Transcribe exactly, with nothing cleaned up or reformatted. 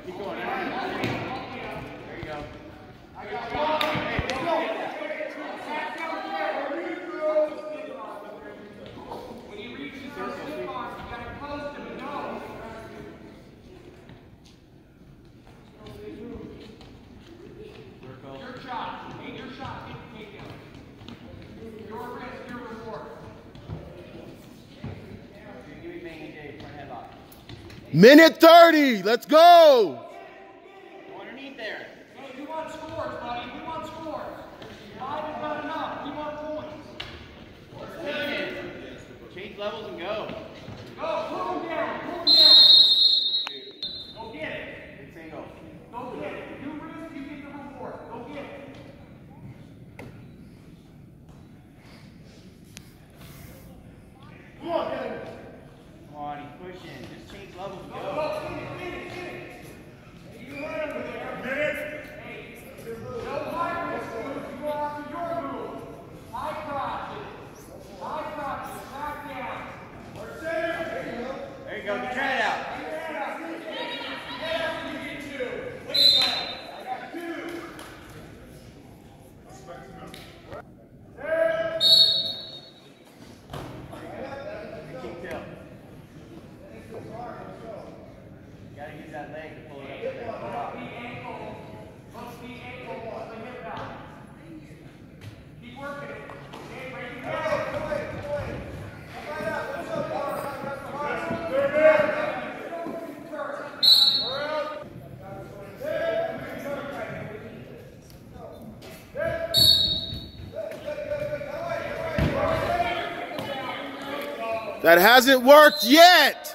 Keep going. There you go. When he reaches those stiff arms, you got to post him and know. Your shot. Hey, your shot. Take the takedown. Your risk, your reward. Give me Mangy Dave, front headlock. Minute thirty. Let's go. Go underneath there. Hey, we want scores, buddy. We want scores. Five is not enough. We want points. Change levels and go. Go. Pull him down. Pull him down. Go get it. Big single. Go get it. You risk, you get the reward. Go get it. Come on, Dylan. Come on, he's pushing. Just change levels and go. No high risk moves. You go after your move. High crotches. High crotches. Back down. There you go. Get your head out. Kick tail. You gotta use that leg to pull it up. There. Pull it up. Must be ankle. Must be hip out. Keep working it. Okay, break it down. That hasn't worked yet.